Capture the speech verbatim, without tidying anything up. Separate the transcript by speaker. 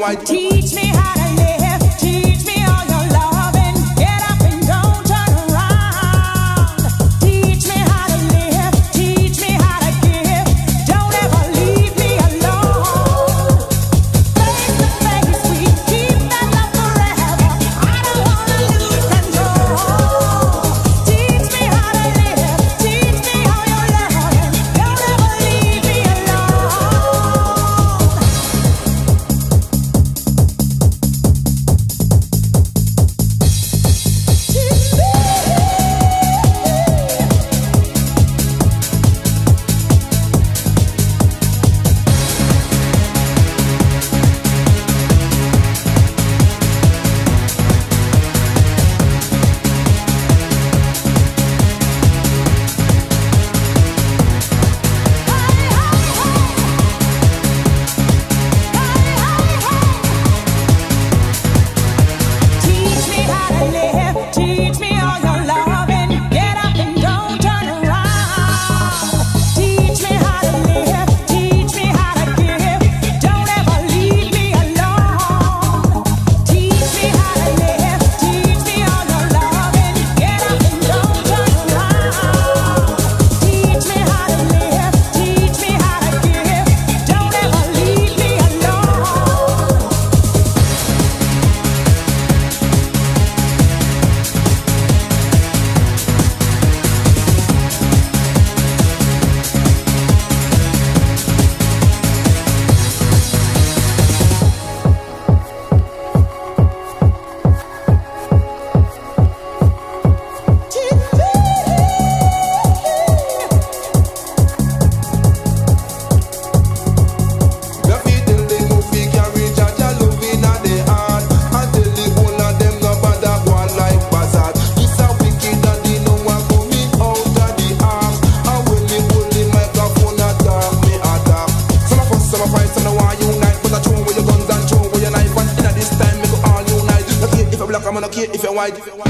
Speaker 1: white.
Speaker 2: Teach me how to live, teach me all your loving. Get up and don't turn around. Teach me how to live, teach me how to give. Don't ever leave me alone. Face to face, we keep that love forever. I don't wanna lose control. Teach me how to live, teach me all your loving. Don't ever leave me alone. Teach me how to live, teach me all your loving. Get up and don't turn around. Teach me how to live, teach me how to give. Don't ever leave me alone. Teach me how to live, teach me all your loving. Get up and don't turn around. Teach me how to live, teach me how to give. Don't ever leave me alone.
Speaker 1: The feeding the movie carry Jaja love in a the heart. Until the whole of them no bother go like bazard. It's a wicked and they know what coming out of the arms. And when me hold the microphone attack, me attack. Some of us, some of fight, some no want unite. But I throw away your guns and throw away your knife. And in a this time me go all unite. No care if you're black, I'm not care if you're white.